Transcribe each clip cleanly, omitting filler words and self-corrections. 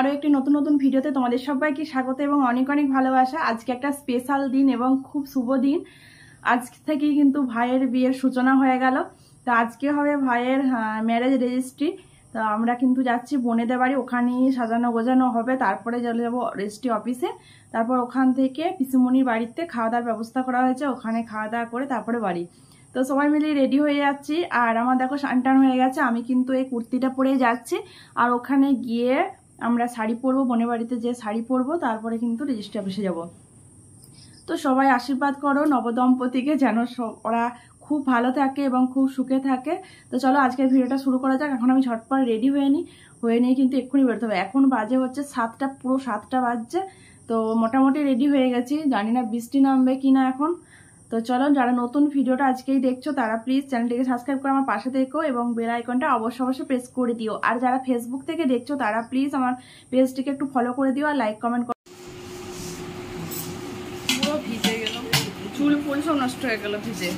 একটি নতুন নতুন ভিডিওতে তোমাদের সবাইকে স্বাগত এবং অনেক অনেক ভালোবাসা। আজকে একটা স্পেশাল দিন এবং খুব শুভ দিন। আজ থেকেই কিন্তু ভাইয়ের বিয়ের সূচনা হয়ে গেল। তো আজকে হবে ভাইয়ের ম্যারেজ রেজিস্ট্রি। তো আমরা কিন্তু যাচ্ছি বোনেদের বাড়ি, ওখানেই সাজানো গোজানো হবে, তারপরে চলে যাবো রেজিস্ট্রি অফিসে। তারপর ওখান থেকে পিসিমণির বাড়িতে খাওয়া দাওয়ার ব্যবস্থা করা হয়েছে, ওখানে খাওয়া দাওয়া করে তারপরে বাড়ি। তো সবাই মিলে রেডি হয়ে যাচ্ছি। আর আমার দেখো সানটান হয়ে গেছে, আমি কিন্তু এই কুর্তিটা পরেই যাচ্ছি। আর ওখানে গিয়ে আমরা শাড়ি পরবো, বোনের বাড়িতে যে শাড়ি পরবো, তারপরে কিন্তু রেজিস্ট্রি অফিসে যাব। তো সবাই আশীর্বাদ করো নবদম্পতিকে, যেন ওরা খুব ভালো থাকে এবং খুব সুখে থাকে। তো চলো আজকের ভিডিওটা শুরু করা যাক। এখন আমি ঝটপট রেডি হয়ে নিই কিন্তু এক্ষুনি বেরোতে হবে। এখন বাজে হচ্ছে 7টা, পুরো 7টা বাজছে। তো মোটামুটি রেডি হয়ে গেছি, জানি না বৃষ্টি নামবে কিনা এখন। তো চলো, যারা নতুন ভিডিওটা আজকেই দেখছো তারা প্লিজ চ্যানেলটিকে সাবস্ক্রাইব করে আমার পাশে থেকো এবং বেল আইকনটা অবশ্যই প্রেস করে দিও। আর যারা ফেসবুক থেকে দেখছো তারা প্লিজ আমার পেজটিকে একটু ফলো করে দিও আর লাইক কমেন্ট করো। পুরো ভিজে গেল, চুল ফুল সব নষ্ট হয়ে গেল ভিজে।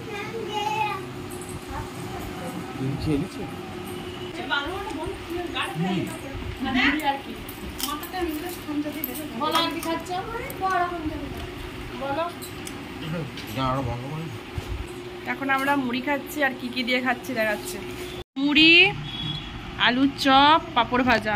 এখন আমরা মুড়ি খাচ্ছি, আর কি কি দিয়ে খাচ্ছি দেখাচ্ছি। মুড়ি, আলুর চপ, পাঁপড় ভাজা।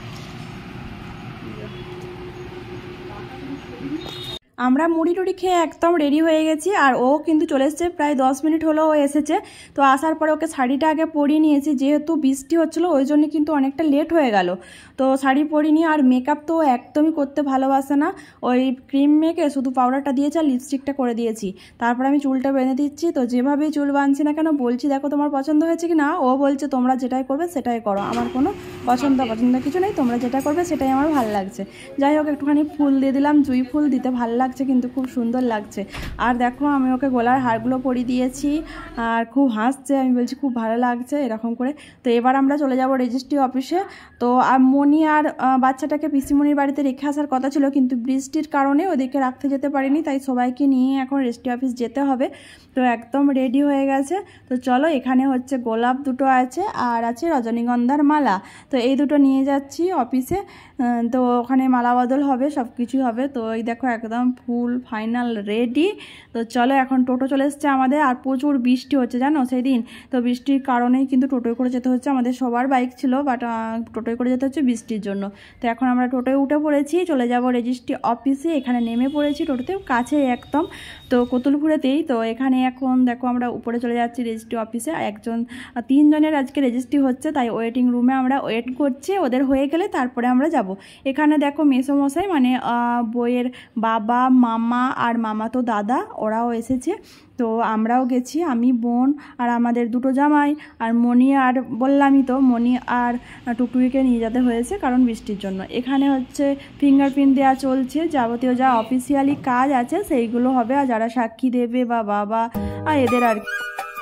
আমরা মুড়ি টুড়ি খেয়ে একদম রেডি হয়ে গেছি। আর ও কিন্তু চলে এসেছে, প্রায় 10 মিনিট হলো ও এসেছে। তো আসার পরে ওকে শাড়িটা আগে পরিয়ে নিয়েছি, যেহেতু বৃষ্টি হচ্ছিলো ওই জন্য কিন্তু অনেকটা লেট হয়ে গেল। তো শাড়ি পরিয়ে নিয়ে, আর মেকআপ তো একদমই করতে ভালোবাসে না, ওই ক্রিম মেখে শুধু পাউডারটা দিয়েছে আর লিপস্টিকটা করে দিয়েছি। তারপর আমি চুলটা বেঁধে দিচ্ছি। তো যেভাবেই চুল বাঁধছি না কেন বলছি দেখো তোমার পছন্দ হয়েছে কি না, ও বলছে তোমরা যেটাই করবে সেটাই করো, আমার কোনো পছন্দ কিছু নেই, তোমরা যেটা করবে সেটাই আমার ভালো লাগছে। যাই হোক, একটুখানি ফুল দিয়ে দিলাম, জুঁই ফুল দিতে ভালো লাগছে, কিন্তু খুব সুন্দর লাগছে। আর দেখো আমি ওকে গলার হারগুলো পরিয়ে দিয়েছি, আর খুব হাসছে, আমি বলছি খুব ভালো লাগছে এরকম করে। তো এবার আমরা চলে যাব রেজিস্ট্রি অফিসে। তো মনি আর বাচ্চাটাকে পিসিমণির বাড়িতে রেখে আসার কথা ছিল, কিন্তু বৃষ্টির কারণে ওদেরকে রাখতে যেতে পারিনি, তাই সবাইকে নিয়ে এখন রেজিস্ট্রি অফিস যেতে হবে। তো একদম রেডি হয়ে গেছে। তো চলো, এখানে হচ্ছে গোলাপ দুটো আছে আর আছে রজনীগন্ধার মালা। তো এই দুটো নিয়ে যাচ্ছি অফিসে। তো ওখানে মালা বদল হবে, সব কিছুই হবে। তো এই দেখো একদম ফুল ফাইনাল রেডি। তো চলো, এখন টোটো চলে এসছে আমাদের। আর প্রচুর বৃষ্টি হচ্ছে জানো সেই দিন, তো বৃষ্টির কারণেই কিন্তু টোটোয় করে যেতে হচ্ছে। আমাদের সবার বাইক ছিল, বাট টোটোয় করে যেতে হচ্ছে বৃষ্টির জন্য। তো এখন আমরা টোটোয় উঠে পড়েছি, চলে যাব রেজিস্ট্রি অফিসে। এখানে নেমে পড়েছি টোটোতে, কাছে একদম, তো কতুলপুরেতেই। তো এখানে এখন দেখো আমরা উপরে চলে যাচ্ছি রেজিস্ট্রি অফিসে। 3 জনের আজকে রেজিস্ট্রি হচ্ছে, তাই ওয়েটিং রুমে আমরা ওয়েট করছি, ওদের হয়ে গেলে তারপরে আমরা যাব। এখানে দেখো মেসোমশাই মানে বইয়ের বাবা, মামা আর মামাতো দাদা, ওরাও এসেছে। তো আমরাও গেছি, আমি, বোন আর আমাদের দুটো জামাই আর মনি। আর বললামই তো, মনি আর টুকটুকিকে নিয়ে যেতে হয়েছে কারণ বৃষ্টির জন্য। এখানে হচ্ছে ফিঙ্গারপ্রিন্ট দেওয়া চলছে, যাবতীয় যা অফিসিয়ালি কাজ আছে সেইগুলো হবে। আর যারা সাক্ষী দেবে বা বাবা আর এদের আর কি।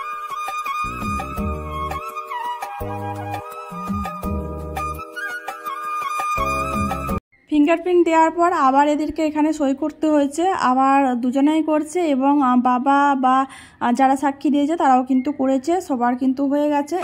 ফিঙ্গারপ্রিন্ট দেওয়ার পর আবার এদেরকে এখানে সই করতে হয়েছে, আবার দুজনেই করছে এবং বাবা বা যারা সাক্ষী দিয়েছে তারাও কিন্তু করেছে, সবার কিন্তু হয়ে গেছে।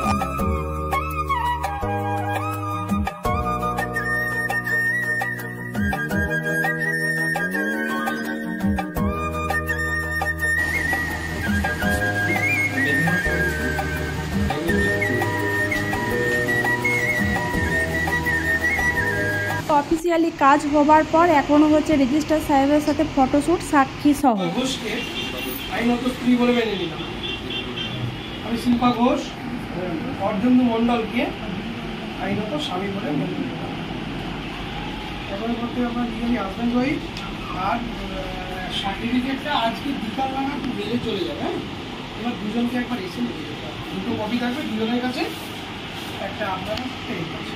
অফিসিয়ালি কাজ হবার পর এখন হচ্ছে রেজিস্ট্রার সাহেবের সাথে ফটোশ্যুট, সাক্ষী সহ। আইনত স্ত্রী বলে মেনে নিলাম। আমি শিল্পা ঘোষ অর্জুন মণ্ডলকে আইনত স্বামী বলে মেনে নিলাম। এবারে করতে আপনার দুজনই হাজব্যান্ড ওয়াইফ। আর সার্টিফিকেটটা আজকে বিকাল নাগাদ মেলে চলে যাবে। হ্যাঁ, এবার দুজনকে একবার এসে নিয়ে যেতে হবে। দুটো কপি থাকবে দুজনের কাছে, একটা আপনার কাছে।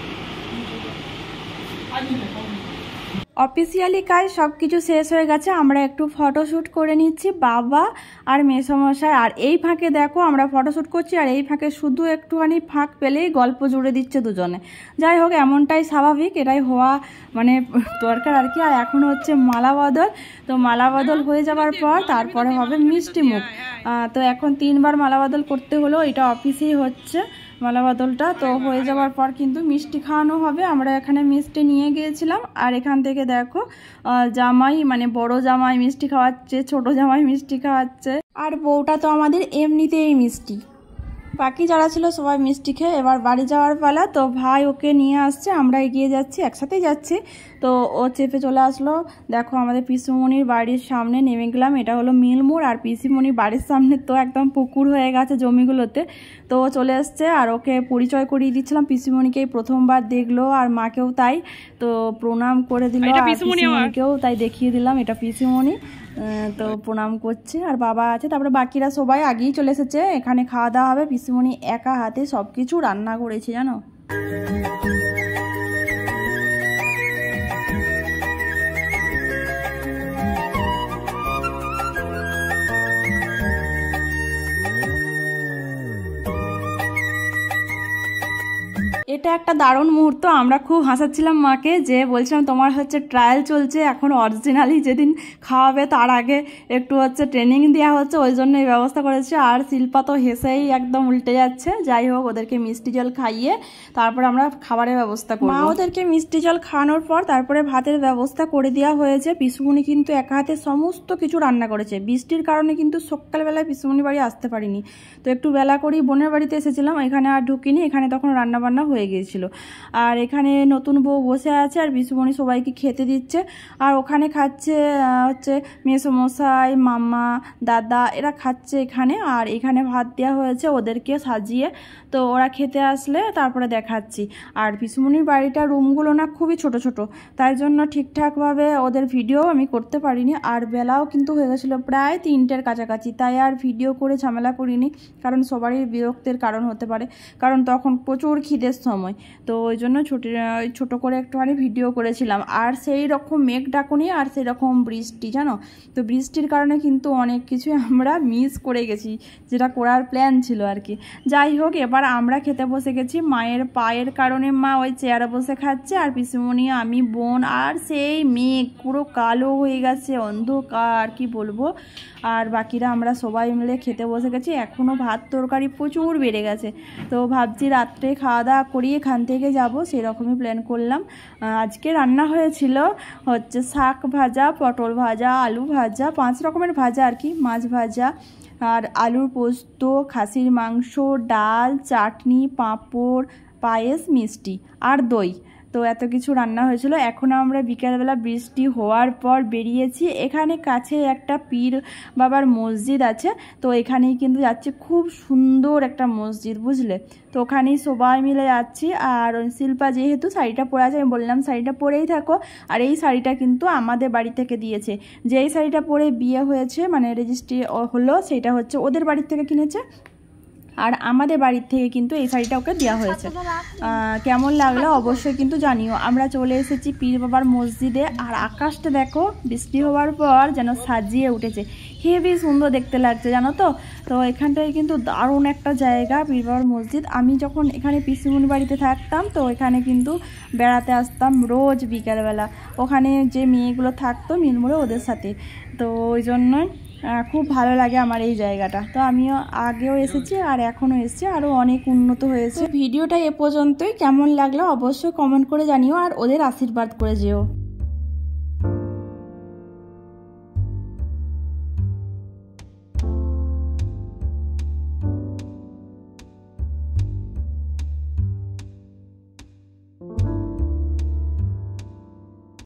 অফিসিয়ালি কাজ সব কিছু শেষ হয়ে গেছে, আমরা একটু ফটোশ্যুট করে নিচ্ছি বাবা আর মেসোমশাই। আর এই ফাঁকে দেখো আমরা ফটোশ্যুট করছি, আর এই ফাঁকে শুধু একটুখানি ফাঁক পেলেই গল্প জুড়ে দিচ্ছে দুজনে। যাই হোক, এমনটাই স্বাভাবিক, এটাই হওয়া মানে দরকার আর কি। আর এখন হচ্ছে মালা বদল। তো মালা বদল হয়ে যাওয়ার পর তারপরে হবে মিষ্টি মুখ। তো এখন 3বার মালা বদল করতে হলো, এটা অফিসেই হচ্ছে। মালা বদলটা তো হয়ে যাওয়ার পর কিন্তু মিষ্টি খাওয়ানো হবে। আমরা এখানে মিষ্টি নিয়ে গিয়েছিলাম আর এখান থেকে দেখো জামাই মানে বড় জামাই মিষ্টি খাওয়াচ্ছে, ছোট জামাই মিষ্টি খাওয়াচ্ছে, আর বউটা তো আমাদের এমনিতেই মিষ্টি। বাকি যারা ছিল সবাই মিষ্টি খেয়ে এবার বাড়ি যাওয়ার পালা। তো ভাই ওকে নিয়ে আসছে, আমরা এগিয়ে যাচ্ছি, একসাথেই যাচ্ছি। তো ও চেপে চলে আসলো। দেখো আমাদের পিসুমণির বাড়ির সামনে নেমে গেলাম। এটা হলো মিলমোড়, আর পিসিমণির বাড়ির সামনে তো একদম পুকুর হয়ে গেছে জমিগুলোতে। তো ও চলে এসছে আর ওকে পরিচয় করিয়ে দিচ্ছিলাম। পিসিমণিকেই প্রথমবার দেখলো আর মাকেও তাই, তো প্রণাম করে দিল। আর পিসিমণিকেও তাই দেখিয়ে দিলাম এটা পিসিমণি, তো প্রণাম করছে। আর বাবা আছে, তারপরে বাকিরা সবাই আগেই চলে এসেছে। এখানে খাওয়া দাওয়া হবে। পিসিমণি একা হাতে সব কিছু রান্না করেছে জানো। এটা একটা দারুণ মুহূর্ত। আমরা খুব হাসাচ্ছিলাম মাকে, যে বলছিলাম তোমার হচ্ছে ট্রায়াল চলছে, এখন অরিজিনালি যেদিন খাওয়াবে তার আগে একটু হচ্ছে ট্রেনিং দেওয়া হচ্ছে, ওই জন্য এই ব্যবস্থা করেছে। আর শিল্পা তো হেসেই একদম উল্টে যাচ্ছে। যাই হোক, ওদেরকে মিষ্টি জল খাইয়ে তারপর আমরা খাবারের ব্যবস্থা করব। মা ওদেরকে মিষ্টি জল খাওয়ানোর পর তারপরে ভাতের ব্যবস্থা করে দেওয়া হয়েছে। পিসুমণি কিন্তু একা হাতে সমস্ত কিছু রান্না করেছে। বৃষ্টির কারণে কিন্তু সকালবেলায় পিসুমণি বাড়ি আসতে পারিনি, তো একটু বেলা করেই বোনের বাড়িতে এসেছিলাম। এখানে আর ঢুকিনি, এখানে তখন রান্নাবান্না হয়ে গিয়েছিল। আর এখানে নতুন বউ বসে আছে আর পিসুমণি সবাইকে খেতে দিচ্ছে। আর ওখানে খাচ্ছে হচ্ছে মেসোমশাই, মামা, দাদা, এরা খাচ্ছে এখানে। আর এখানে ভাত দেওয়া হয়েছে ওদেরকে সাজিয়ে, তো ওরা খেতে আসলে তারপরে দেখাচ্ছি। আর পিসুমণির বাড়িটা রুমগুলো না খুবই ছোট ছোট, তাই জন্য ঠিকঠাকভাবে ওদের ভিডিও আমি করতে পারিনি। আর বেলাও কিন্তু হয়ে গেছিলো প্রায় 3টের কাছাকাছি, তাই আর ভিডিও করে ঝামেলা করিনি, কারণ সবারই বিরক্তের কারণ হতে পারে, কারণ তখন প্রচুর খিদের সময়। তো ওই জন্য ছোট করে একটুখানি ভিডিও করেছিলাম। আর সেই রকম মেঘ ডাকুনি আর সেই রকম বৃষ্টি জানো, তো বৃষ্টির কারণে কিন্তু অনেক কিছু আমরা মিস করে গেছি, যেটা করার প্ল্যান ছিল আর কি। যাই হোক, এবার আমরা খেতে বসে গেছি। মায়ের পায়ের কারণে মা ওই চেয়ারে বসে খাচ্ছে, আর পিসুমণি, আমি, বোন, আর সেই মেঘ পুরো কালো হয়ে গেছে, অন্ধকার কি বলবো। আর বাকিরা আমরা সবাই মিলে খেতে বসে গেছি। এখনও ভাত তরকারি প্রচুর বেড়ে গেছে, তো ভাবছি রাত্রে খাওয়া দাওয়া করিয়ে এখান থেকে যাব, সেরকমই প্ল্যান করলাম। আজকে রান্না হয়েছিল হচ্ছে শাক ভাজা, পটল ভাজা, আলু ভাজা, 5 রকমের ভাজা আর কি, মাছ ভাজা, আর আলুর পোস্ত, খাসির মাংস, ডাল, চাটনি, পাঁপড়, পায়েস, মিষ্টি আর দই। তো এত কিছু রান্না হয়েছিল। এখন আমরা বিকেলবেলা বৃষ্টি হওয়ার পর বেরিয়েছি। এখানে কাছে একটা পীর বাবার মসজিদ আছে, তো এখানেই কিন্তু যাচ্ছি। খুব সুন্দর একটা মসজিদ বুঝলে, তো ওখানেই সবাই মিলে যাচ্ছি। আর শিল্পা যেহেতু শাড়িটা পরে আছে, আমি বললাম শাড়িটা পরেই থাকো। আর এই শাড়িটা কিন্তু আমাদের বাড়ি থেকে দিয়েছে। যেই শাড়িটা পরে বিয়ে হয়েছে মানে রেজিস্ট্রি হলো, সেটা হচ্ছে ওদের বাড়ির থেকে কিনেছে, আর আমাদের বাড়ির থেকে কিন্তু এই শাড়িটা ওকে দেওয়া হয়েছে। কেমন লাগলো অবশ্যই কিন্তু জানিও। আমরা চলে এসেছি পীর বাবার মসজিদে। আর আকাশটা দেখো বৃষ্টি হওয়ার পর যেন সাজিয়ে উঠেছে, হেভি সুন্দর দেখতে লাগছে জানো তো। তো এখানটায় কিন্তু দারুণ একটা জায়গা পীর বাবার মসজিদ। আমি যখন এখানে পিসিমণির বাড়িতে থাকতাম, তো এখানে কিন্তু বেড়াতে আসতাম রোজ বিকালবেলা। ওখানে যে মেয়েগুলো থাকতো মিলমোড়ে, ওদের সাথে, তো ওই জন্যই খুব ভালো লাগে আমার এই জায়গাটা। তো আমিও আগেও এসেছি আর এখনও এসেছি, আরও অনেক উন্নত হয়েছে। ভিডিওটা এ পর্যন্তই। কেমন লাগলো অবশ্যই কমেন্ট করে জানিও, আর ওদের আশীর্বাদ করে যেও।